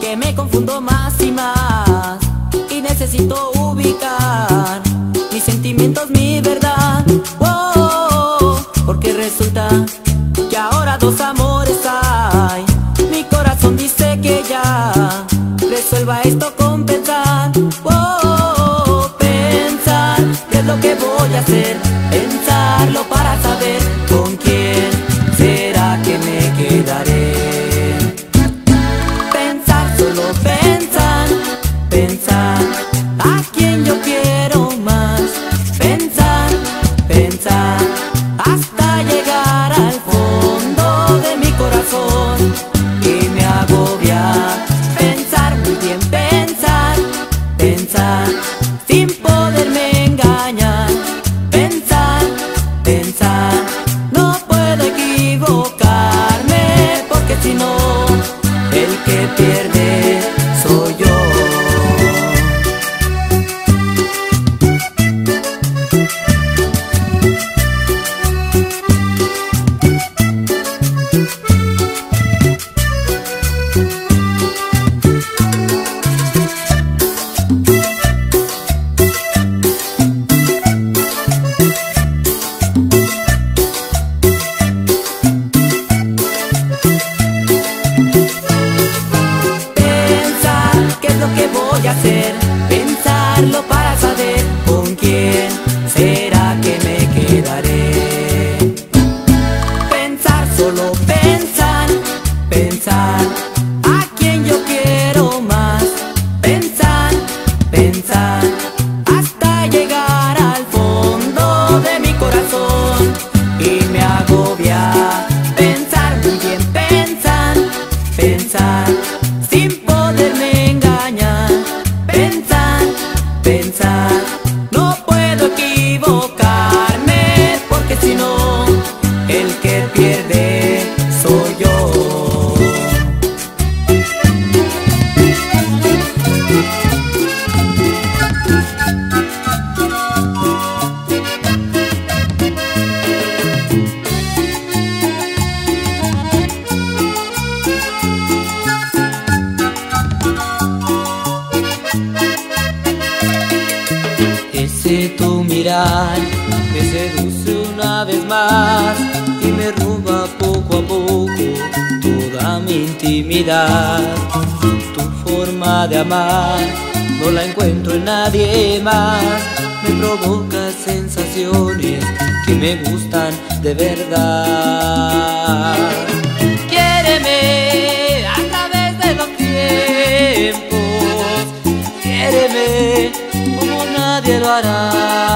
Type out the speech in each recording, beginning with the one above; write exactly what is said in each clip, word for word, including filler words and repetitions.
que me confundo más y más, y necesito ubicar mis sentimientos, mi verdad. Oh, porque resulta que ahora dos amores hay. Mi corazón dice que ya resuelva esto con pensar. Oh, pensar qué es lo que voy a hacer, pensarlo para saber con quién será que me quedaré. Pensar, solo pensar, pensar a quien yo quiero más. Pensar, pensar hasta llegar al fondo de mi corazón y me agobia. Pensar, muy bien pensar, pensar sin poderme engañar. Pensar, pensar, no puedo equivocarme, porque si no, el que pierde soy yo. Hacer, pensarlo para saber con quién será que me quedaré. Pensar, solo pensar, pensar a quien yo quiero más. Pensar, pensar hasta llegar al fondo de mi corazón y me agobia. Pensar, muy bien pensar, pensar sin poderme engañar. Pensar, pensar, no puedo equivocarme, porque si no, el que pierde soy yo. Ese tu mirar me seduce una vez más y me roba poco a poco toda mi intimidad. Tu forma de amar no la encuentro en nadie más. Me provoca sensaciones que me gustan de verdad. Quiéreme a través de los tiempos, quiéreme como nadie lo hará.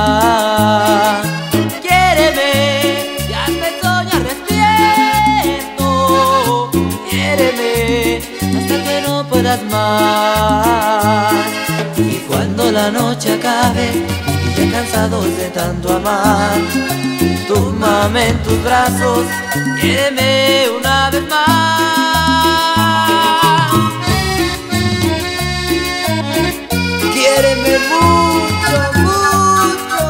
Quiéreme y hazme soñar despierto. Quiéreme hasta que no puedas más. Y cuando la noche acabe y ya cansados de tanto amar, tómame en tus brazos, quiéreme una vez más. Quiéreme mucho, mucho.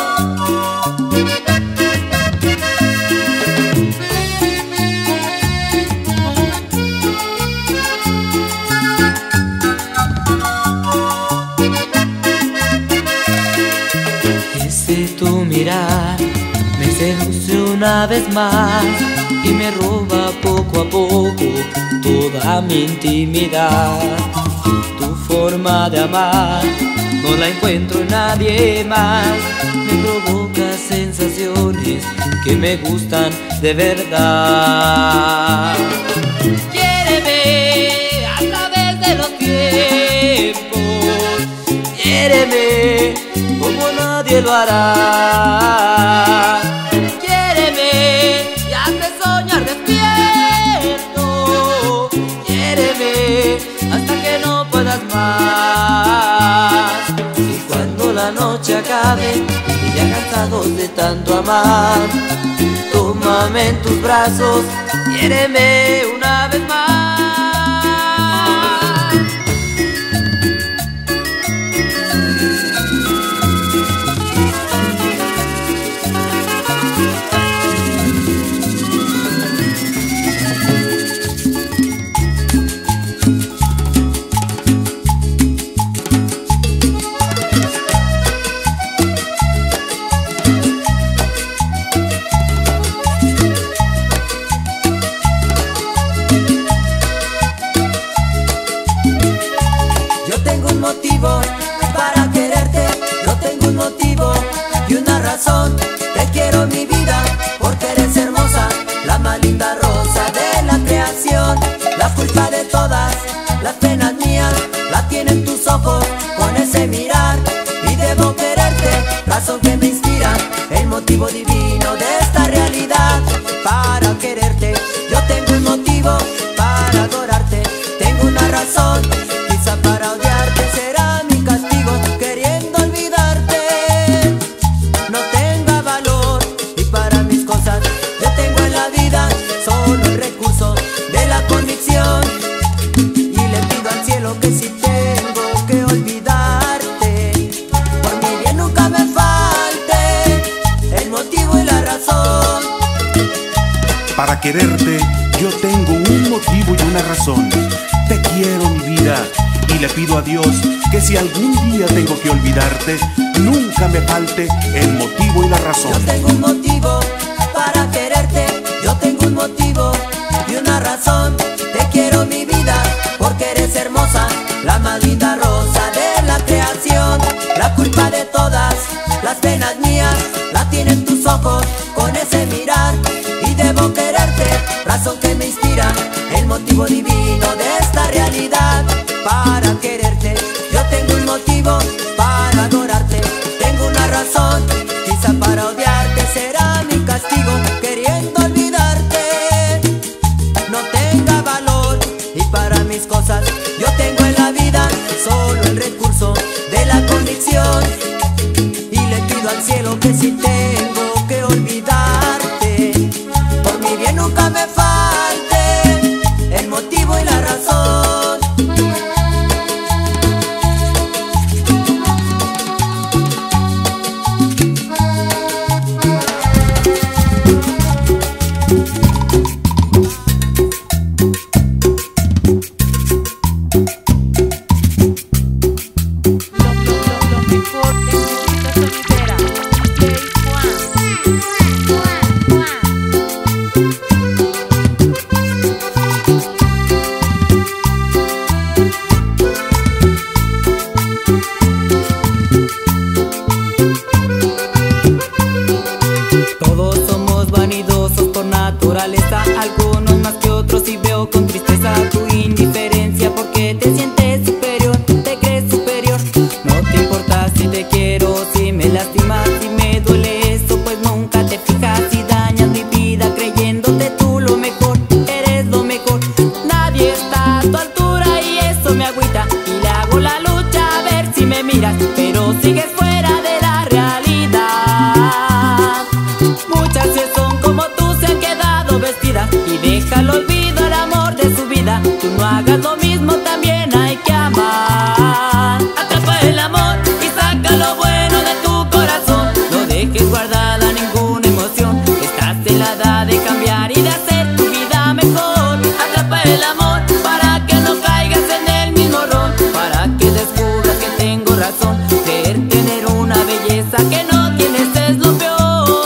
Ese tu mirar me seduce una vez más y me roba poco a poco toda mi intimidad. Tu forma de amar no la encuentro en nadie más. Me provoca sensaciones que me gustan de verdad. Quiéreme a través de los tiempos, quiéreme como nadie lo hará. Quiéreme y hazme soñar despierto. Quiéreme hasta que no puedas más. Y cuando la noche acabe y ya cansados de tanto amar, tómame en tus brazos, quiéreme una vez más. razón. Te quiero mi vida porque eres hermosa, la más linda rosa de la creación. La culpa de todas las penas mías la tienen tus ojos con ese mirar. Y debo quererte, razón que me inspira, el motivo divino de esta realidad. Para quererte yo tengo un motivo, para adorarte tengo una razón. Quizá para odiarte será mi castigo, queriendo olvidarte no tenga valor. Y para mis cosas yo tengo en la vida solo el recurso de la convicción. Y le pido al cielo que si tengo que olvidarte, por mi bien nunca me falte el motivo y la razón. Para quererte yo tengo un motivo y una razón. Te quiero mi vida y le pido a Dios que si algún día tengo que olvidarte, nunca me falte el motivo y la razón. Yo tengo un motivo para quererte, yo tengo un motivo y una razón. Te quiero mi vida porque eres hermosa, la más linda rosa de la creación. La culpa de todas las penas mías la tienen tus ojos con ese mirar. Y debo quererte, razón que me inspira, el motivo divino de esta realidad. Para quererte yo tengo un motivo, para adorarte tengo una razón. Quizá para odiarte será mi castigo, queriendo olvidarte no tenga valor. Y para mis cosas yo tengo en la vida solo el recurso de la convicción. Y le pido al cielo que si tengo que olvidarte, por mi bien nunca me falte el motivo y la razón. Algunos más que otros y veo con tristeza tu indiferencia, porque te sientes superior, te crees superior. No te importa si te quiero, si me lastimas, si me duele eso, pues nunca te fijas y dañas mi vida creyéndote tú lo mejor, eres lo mejor. Nadie está a tu altura y eso me agüita, y le hago la lucha a ver si me miras, pero sigues fuera de la realidad. Muchas que son como tú se han quedado vestidas y déjalo olvido el amor de su vida. Tú no hagas lo mismo, también hay que amar. Atrapa el amor y saca lo bueno de tu corazón. No dejes guardada ninguna emoción, estás en la edad de cambiar y de hacer tu vida mejor. Atrapa el amor para que no caigas en el mismo error, para que descubras que tengo razón. Creer tener una belleza que no tienes es lo peor.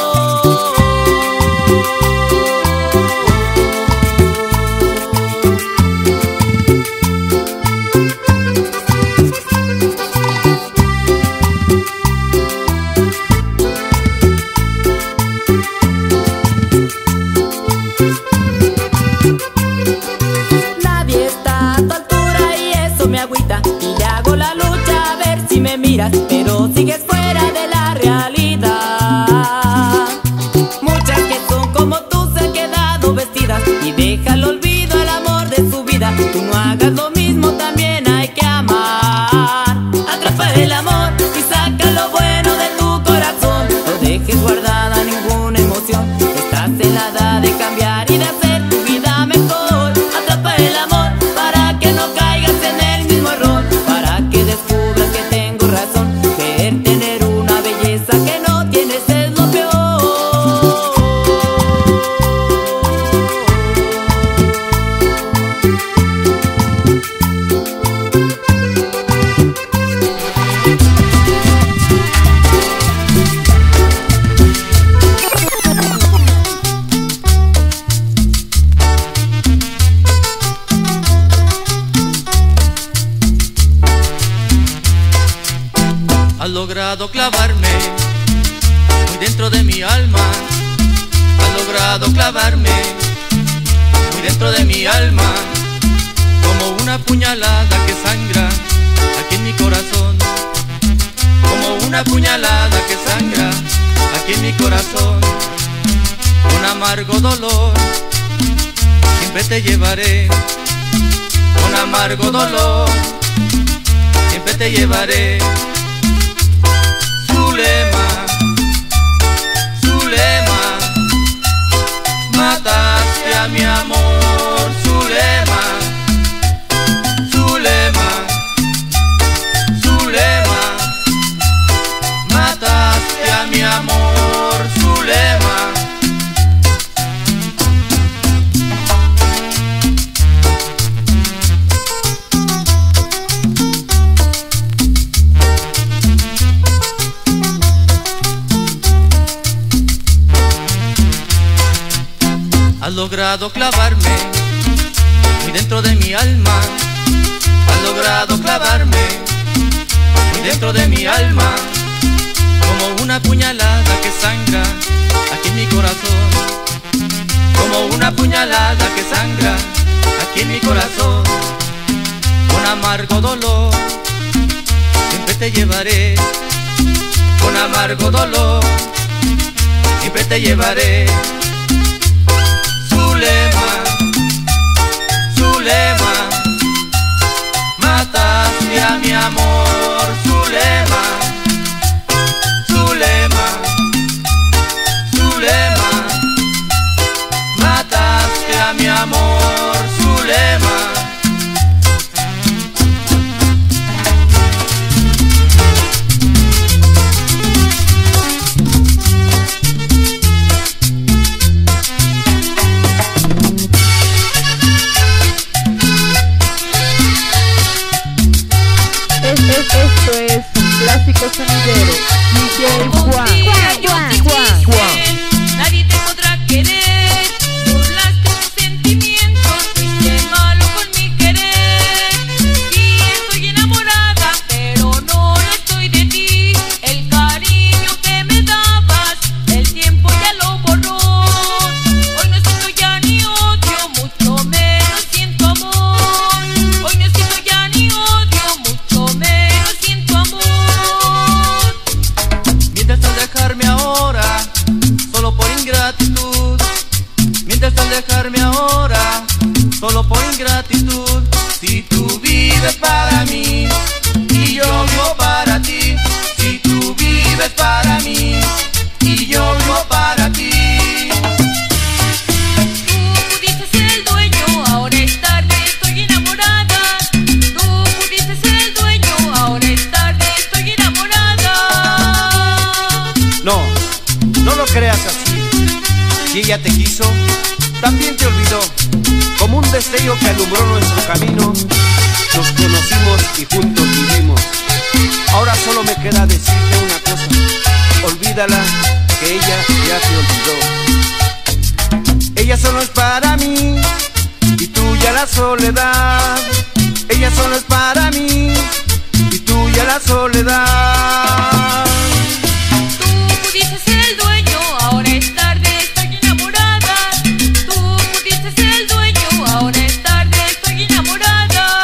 Y le hago la lucha a ver si me miras, pero sigues fuera de la realidad. Muchas que son como tú se han quedado vestidas y déjalo olvido el amor de su vida. Tú no hagas lo mismo, también hay que amar. Atrapa el amor y saca lo bueno de tu corazón. No dejes guardada ninguna emoción, estás en la edad de cambiar y de hacer tu vida mejor. Atrapa el amor para que no caigas en el mismo error, para que descubras que tengo razón. Querer tener una belleza que no tienes es lo peor. Has logrado clavarme dentro de mi alma has logrado clavarme, muy dentro de mi alma, como una puñalada que sangra aquí en mi corazón, como una puñalada que sangra aquí en mi corazón. Un amargo dolor siempre te llevaré, un amargo dolor siempre te llevaré. Zulema, Zulema, mataste a mi amor. Zulema, Zulema, Zulema, mataste a mi amor. Zulema. Has logrado clavarme muy dentro de mi alma, has logrado clavarme muy dentro de mi alma, como una puñalada que sangra aquí en mi corazón, como una puñalada que sangra aquí en mi corazón. Con amargo dolor siempre te llevaré, con amargo dolor siempre te llevaré. Zulema, Zulema, mataste a mi amor. Zulema, Zulema, Zulema, mataste a mi amor. Zulema. Esto es Clásico Sonidero, D J Juan. Juan, Juan, Juan. Nadie te podrá querer, burlaste tus sentimientos, fuiste malo con mi querer. Sí, estoy enamorada, pero no lo estoy de ti. El cariño que me dabas, el tiempo ya lo borró. Hoy no siento ya ni odio, mucho menos siento amor. Hoy no siento ya ni odio, mucho menos siento amor. Mientras al dejarme ahora, solo por ingratitud, mientras al dejarme ahora, solo por ingratitud. Si tú vives para mí y yo vivo para ti, si tú vives para mí y yo vivo para ti. Tú pudiste ser el dueño, ahora es tarde, estoy enamorada. Tú pudiste ser el dueño, ahora es tarde, estoy enamorada. No, no lo creas así. Si ella te quiso, también te olvidó. Como un destello que alumbró nuestro camino, nos conocimos y juntos vivimos. Ahora solo me queda decirte una cosa: olvídala, que ella ya te olvidó. Ella solo es para mí y tuya la soledad. Ella solo es para mí y tuya la soledad. Tú pudiste ser el dueño, ahora es tarde, estoy enamorada. Tú pudiste ser el dueño, ahora es tarde, estoy enamorada.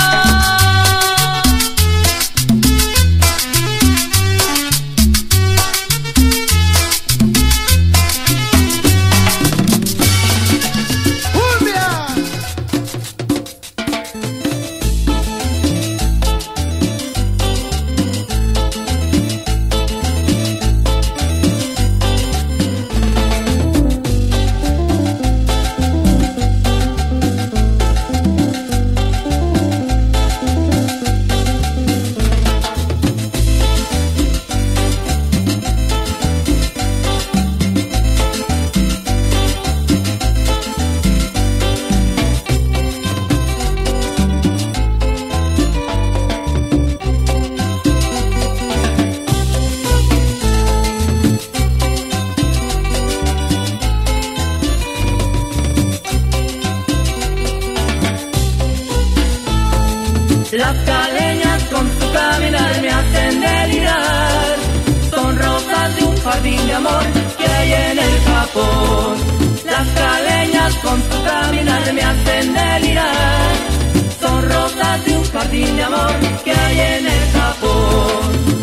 Las caleñas con su caminar me hacen delirar, son rosas de un jardín de amor que hay en el Japón. Las caleñas con su caminar me hacen delirar. Son rosas de un jardín de amor que hay en el Japón.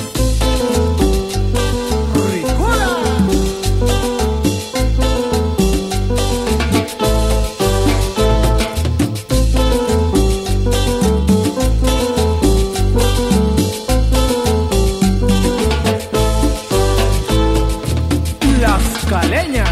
Caleñas.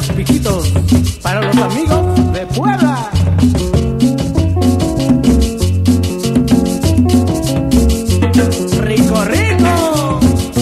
los piquitos, para los amigos de Puebla. Rico, rico.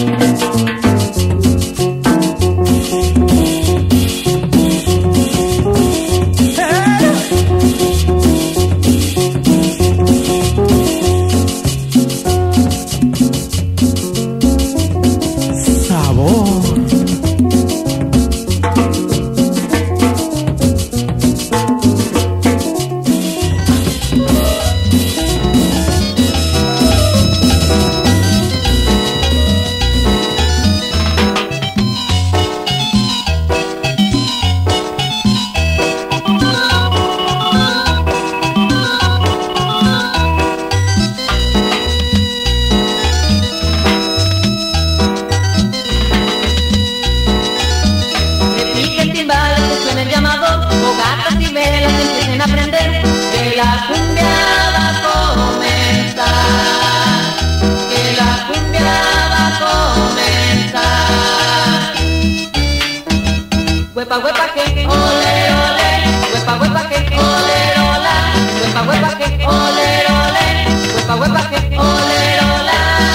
Huepa, huepa, que, ole, ole. Huepa, huepa, que, ole, ola. Huepa, huepa, que, ole, ole. Huepa, huepa, que, ole, ola.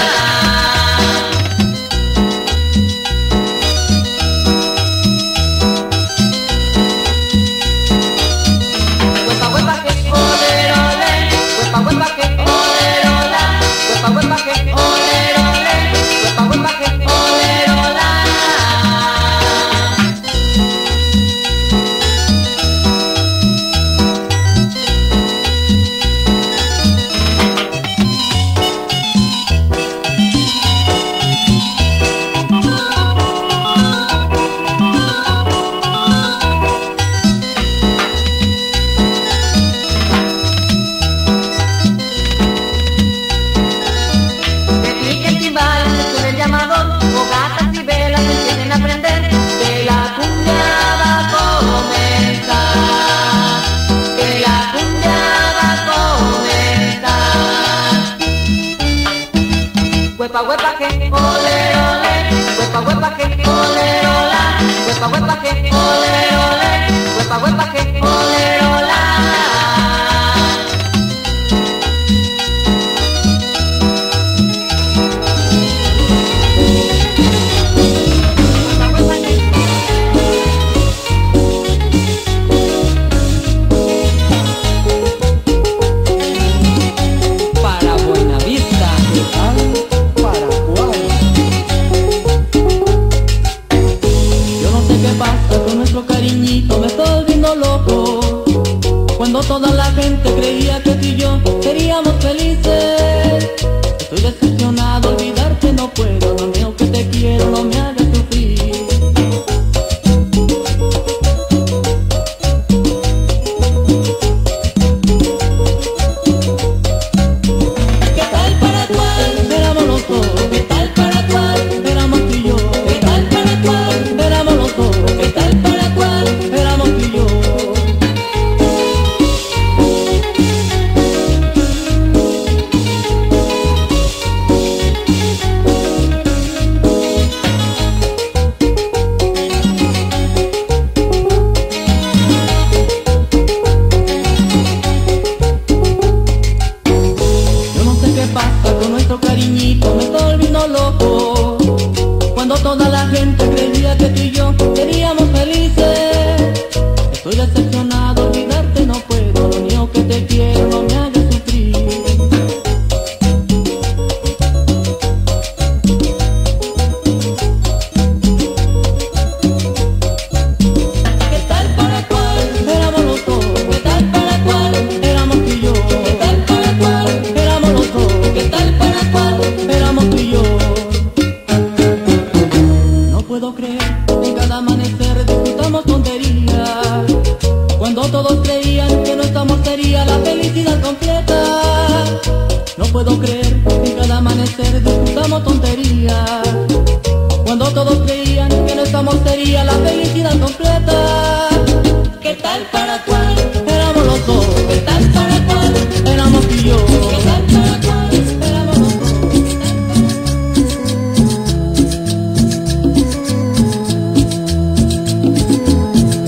Huepa, huepa, que, ole, ole. Huepa, huepa, que, ole, ola. Huepa, huepa, que, ole, ole. Huepa, huepa, que, ole, ola. Huepa, huepa, que, ole, ole. Huepa, huepa, que, ole, ola. Huepa, huepa, que, ole, ole. Huepa, huepa, que, ole, ola. Para Buenavista, Paraguay. Yo no sé qué pasa con nuestro cariñito, me estoy volviendo loco. Cuando toda la gente creía que tú y yo seríamos felices. Estoy decepcionado, olvidarte no puedo. Lo mío que te quiero no me hagas sufrir. ¿Qué tal para cuál? Éramos los dos. ¿Qué tal para cuál? Éramos tú y yo. ¿Qué tal para cuál? Éramos los dos. ¿Qué tal para cuál? Éramos tú y yo. Yo no sé qué pasa con nuestro cariñito, me estoy volviendo loco. Cuando toda la gente creía que tú y yo seríamos felices. Estoy decepcionado, olvidarte no puedo. Lo mío que te quiero no me hagas sufrir. ¿Qué tal para cuál? Éramos los dos. ¿Qué tal para cuál? Éramos tú y yo. ¿Qué tal para cuál? Éramos los dos. ¿Qué tal para cuál? Éramos tú y yo. No puedo creer que cada amanecer disfrutamos tonterías. Cuando todos creían que nuestro amor sería la felicidad completa. No puedo creer que cada amanecer disfrutamos tonterías. Cuando todos creían que nuestro amor sería la felicidad completa. ¿Qué tal para cuál? Éramos los dos. ¿Qué tal para cuál? Éramos tú y yo. ¿Qué tal para cuál? Éramos los dos. ¿Qué tal para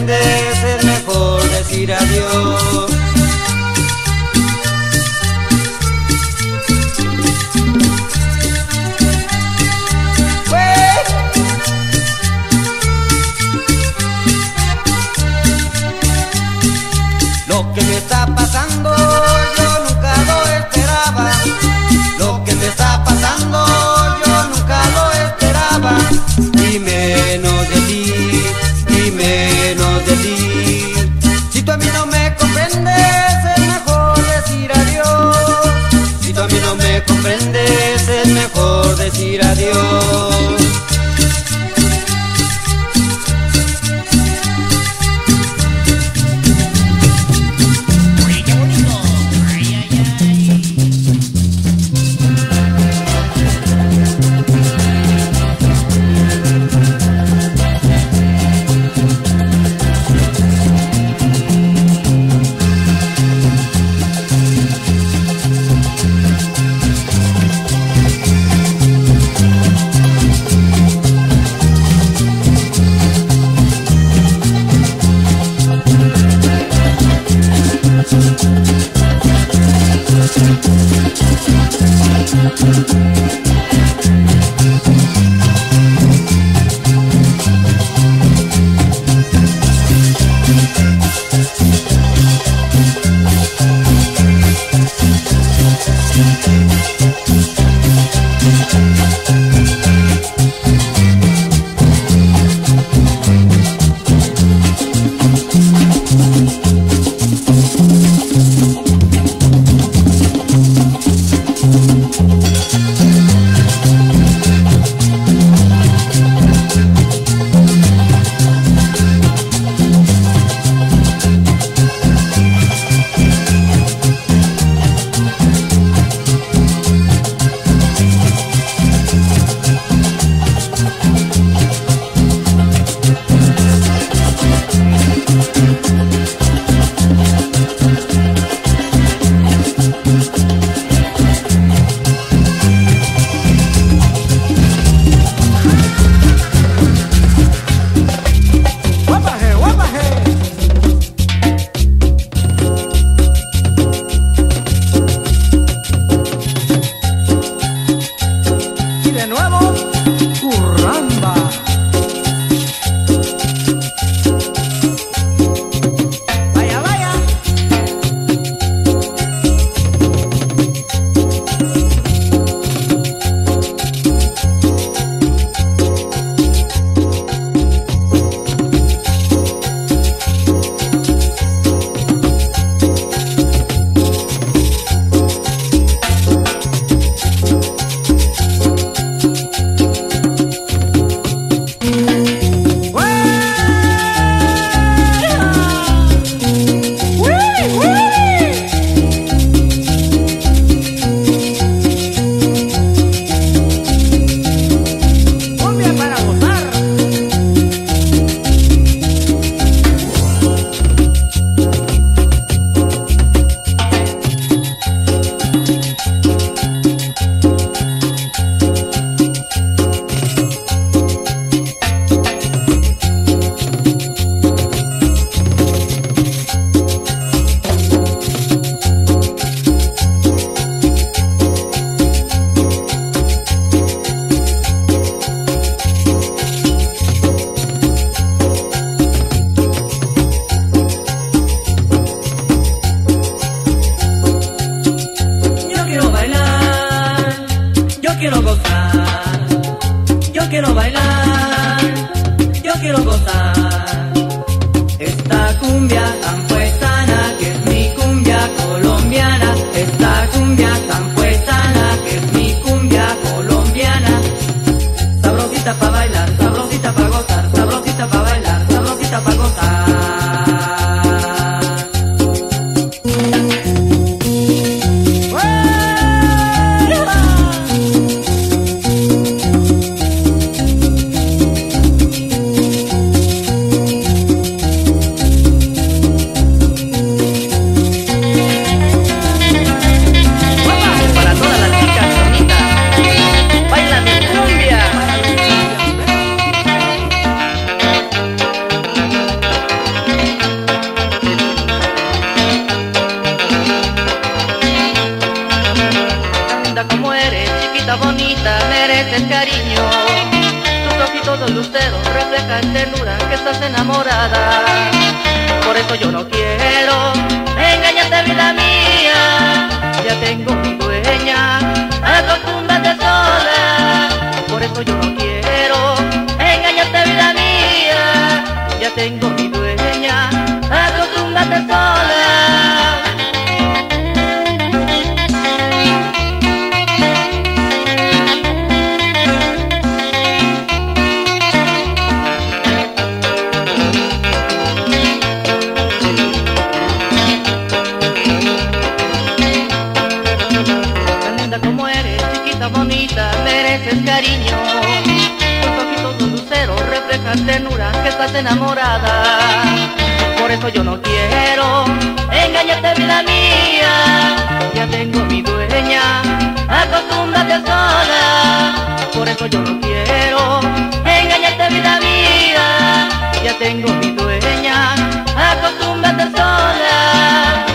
comprendes, es mejor decir adiós. Lo que me está pasando yo nunca lo esperaba. Lo que me está pasando yo nunca lo esperaba. Y menos de ti, y menos de ti. Si tú a mí no me comprendes, es mejor decir adiós. Si tú a mí no me comprendes, es mejor decir adiós. todo lucero refleja en ternura que estás enamorada. Por eso yo no quiero engañarte, vida mía. Ya tengo mi dueña, acostúmbrate sola. Por eso yo no quiero engañarte, vida mía. Ya tengo mi dueña, acostúmbrate sola. Bonita, mereces cariño. Tus ojitos son luceros, reflejan ternura que estás enamorada. Por eso yo no quiero engañarte, vida mía. Ya tengo mi dueña, acostúmbrate sola. Por eso yo no quiero engañarte, vida mía. Ya tengo mi dueña, acostúmbrate sola.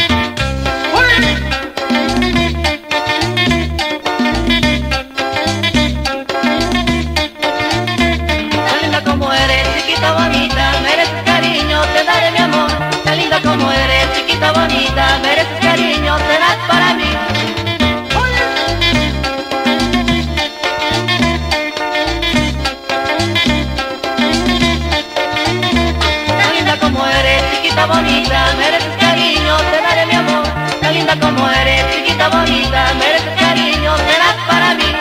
Bonita, mereces cariño, te daré mi amor. Tan linda como eres, chiquita bonita, mereces cariño, serás para mí. Tan linda como eres, chiquita bonita, mereces cariño, te daré mi amor. Tan linda como eres, chiquita bonita, mereces cariño, serás para mí.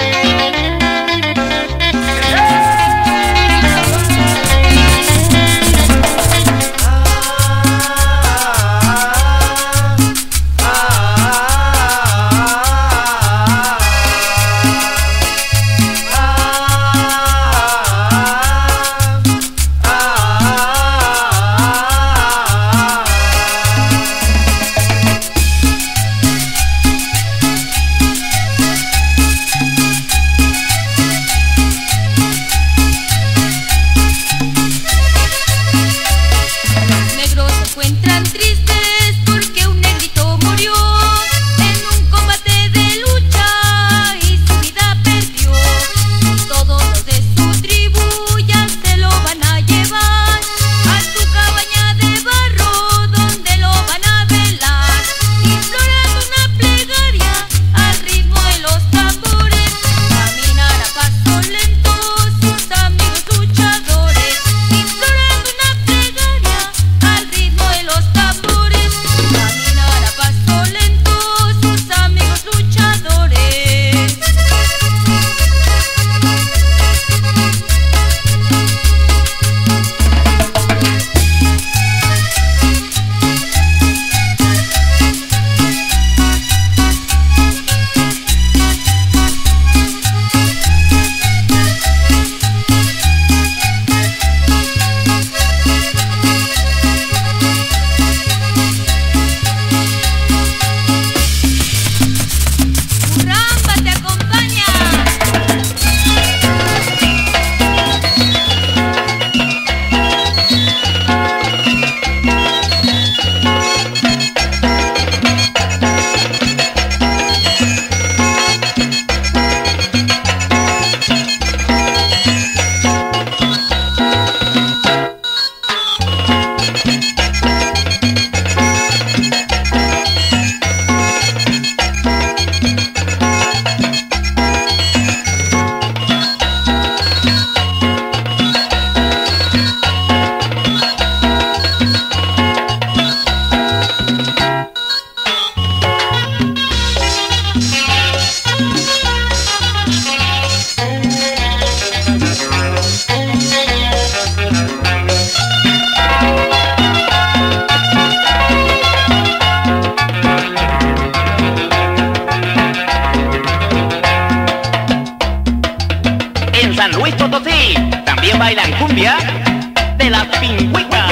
bailan cumbia de las pingüicas.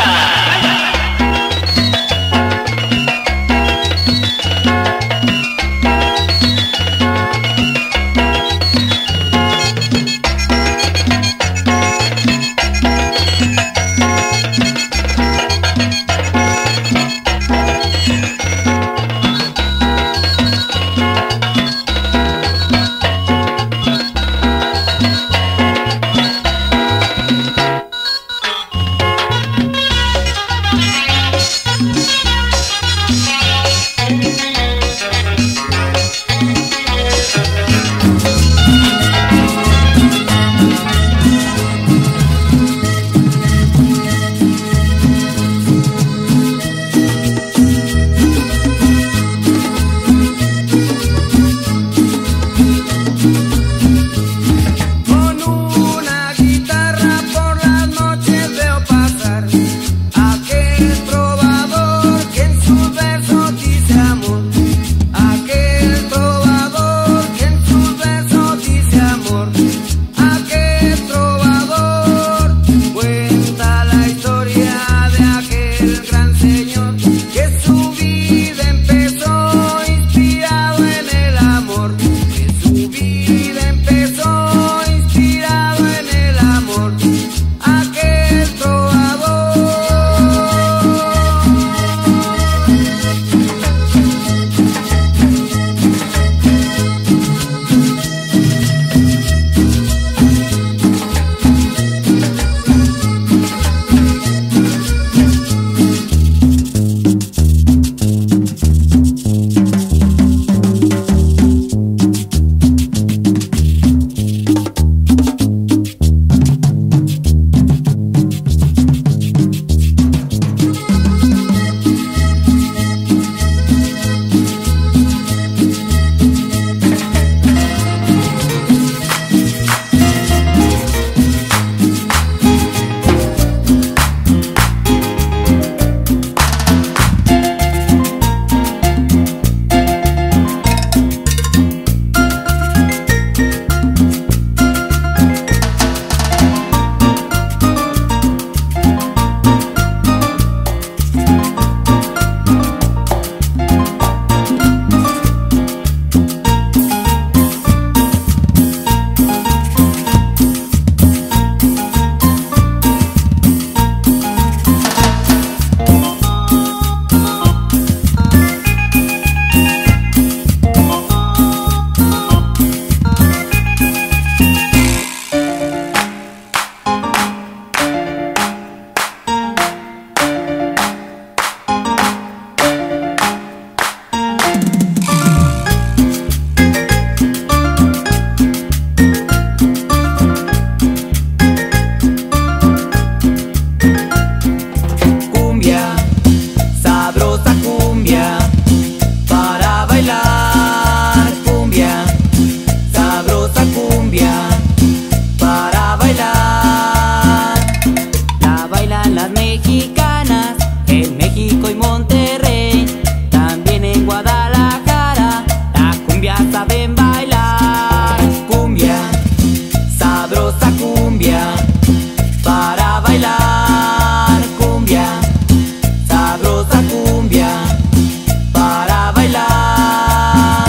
México y Monterrey, también en Guadalajara, la cumbia saben bailar. Cumbia, sabrosa cumbia, para bailar. Cumbia, sabrosa cumbia, para bailar.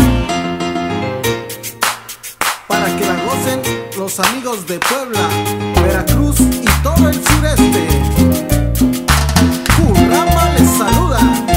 Para que la gocen los amigos de Puebla, Veracruz y todo el sureste. Currama les saluda.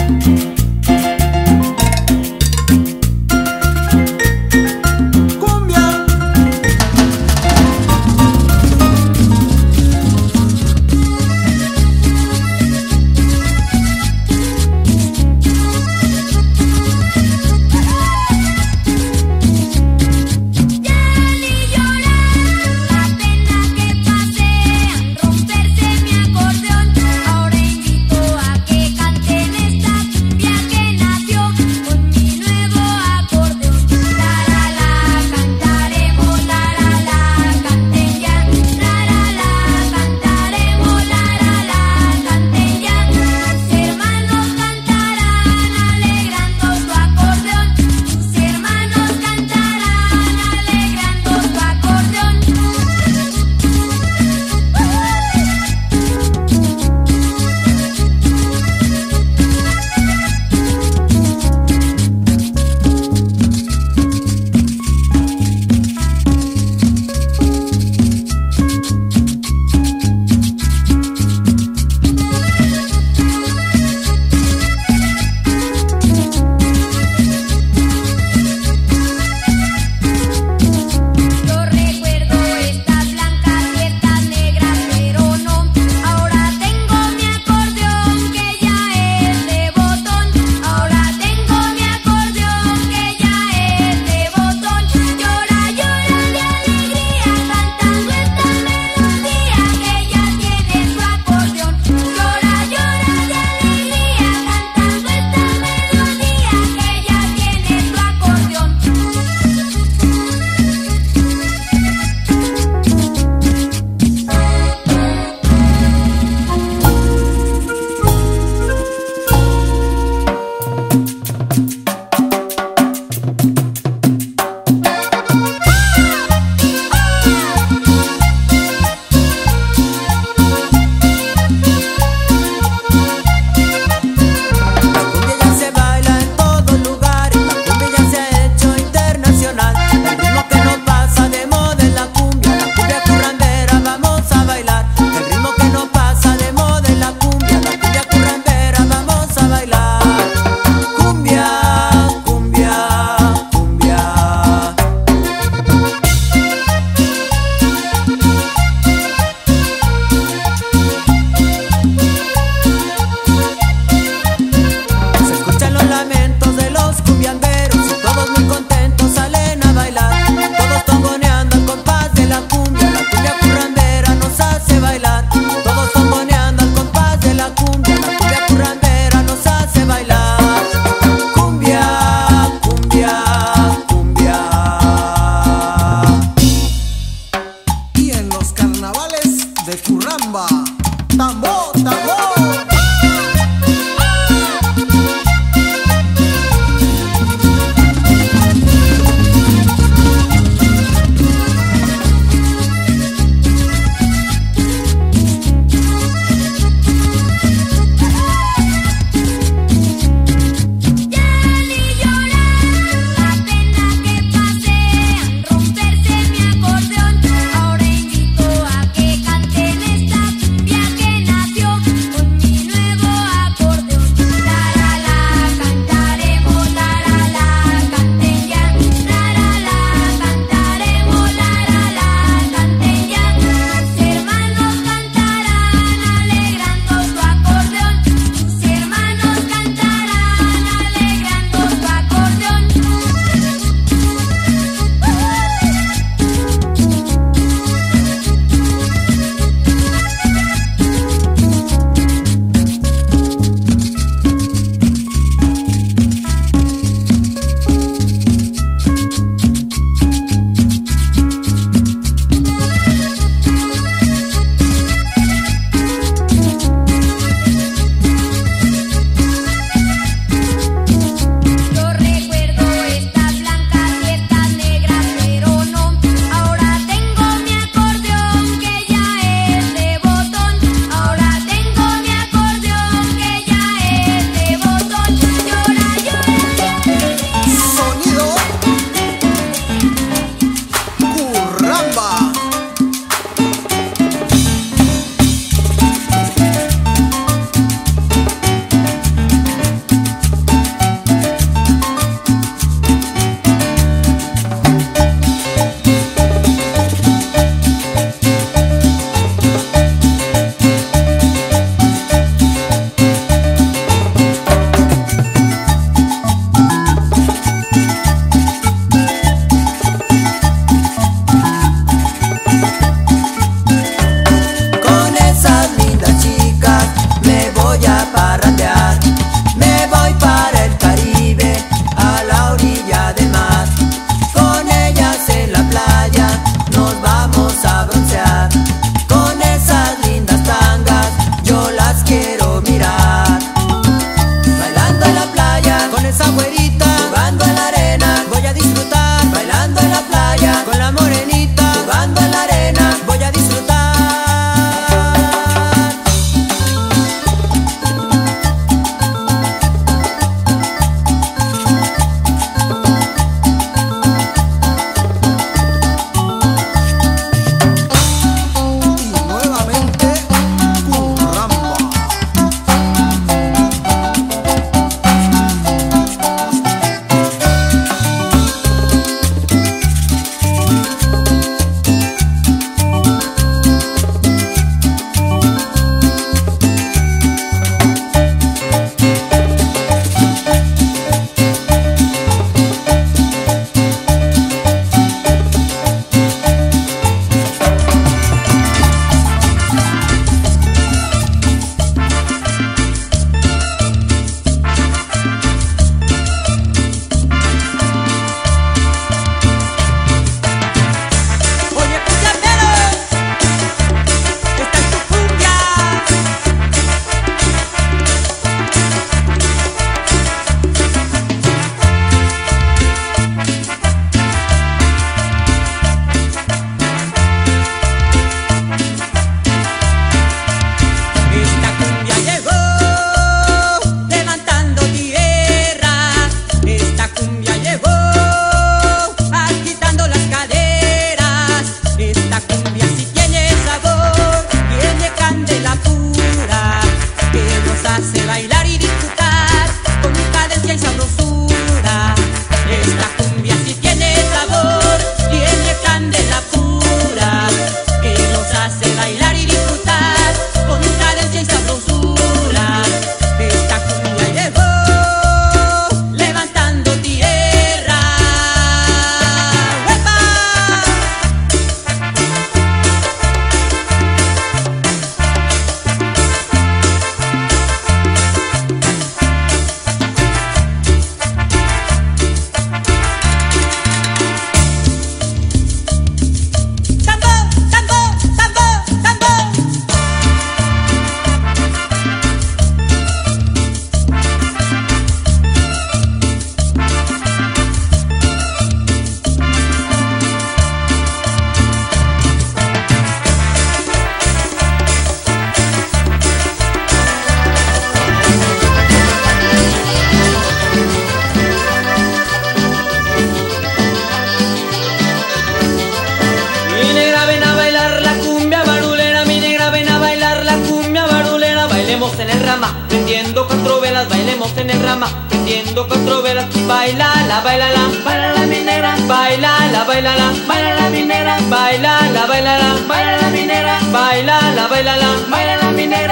en el rama, prendiendo cuatro velas. Bailala, bailala, bailala minera. Bailala, bailala, bailala minera. Bailala, bailala, bailala minera. Bailala, bailala, bailala minera.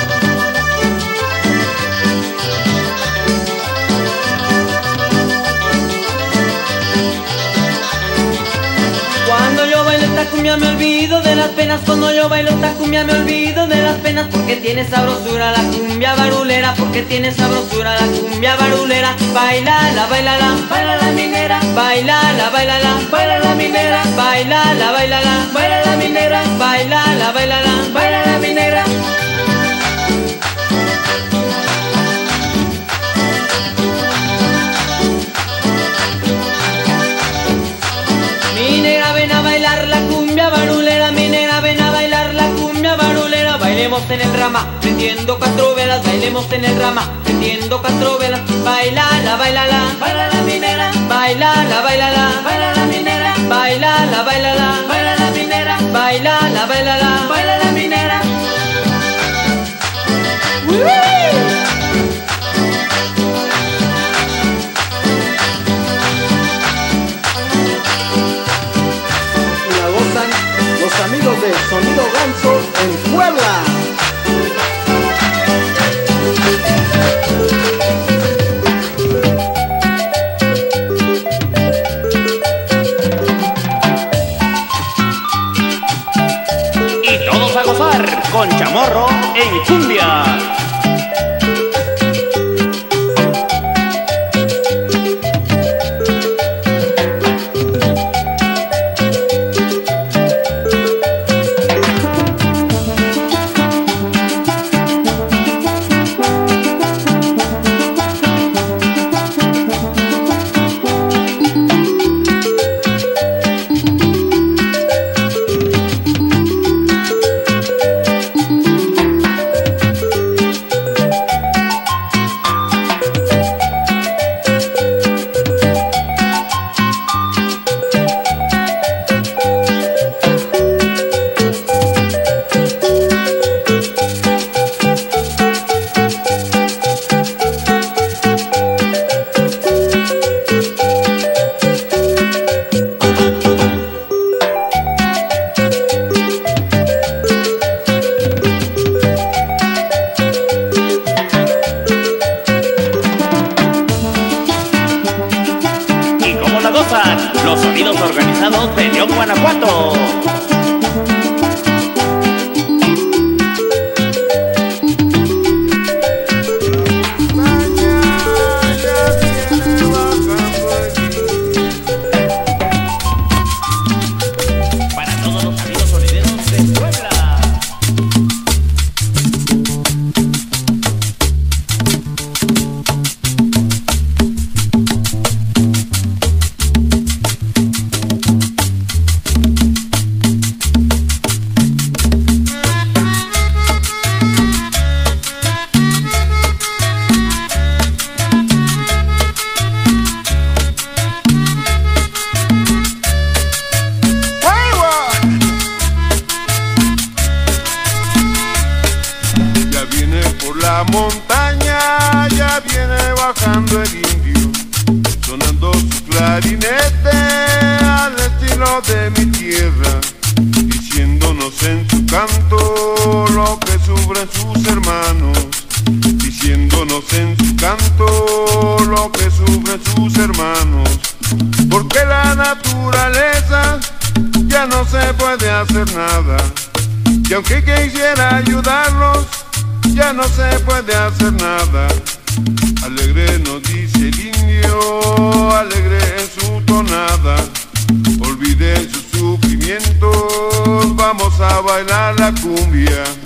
Cuando yo bailo esta cumbia me olvido de las penas. Cuando yo bailo esta cumbia me olvido de las penas. Porque tiene sabrosura la cumbia barulera. Porque tiene sabrosura la cumbia barulera. Bailala, bailala, bailala minera. Bailala, bailala, bailala minera. Bailala, bailala, bailala minera. Bailala, bailala, bailala minera. Minera, ven a bailar la cumbia barulera. Minera, ven a bailar la cumbia barulera. Bailemos en el rama, prendiendo cuatro velas. Bailemos en el rama, prendiendo cuatro velas. Bailala, bailala, bailala minera. Bailala, bailala, bailala minera. Bailala, bailala, bailala minera. Bailala, bailala, bailala minera. Los amigos de Sonido Ganso en Puebla. Y todos a gozar con Chamorro en cumbia. Los sonidos organizados de León, Guanajuato. Para todos los amigos sonideros de Puebla. La montaña ya viene bajando el indio, sonando su clarinete al estilo de mi tierra, diciéndonos en su canto lo que sufren sus hermanos, diciéndonos en su canto lo que sufren sus hermanos, porque la naturaleza ya no se puede hacer nada, y aunque quisiera ayudarlos, ya no se puede hacer nada. Alegre nos dice el indio, alegre en su tonada. Olviden sus sufrimientos, vamos a bailar la cumbia.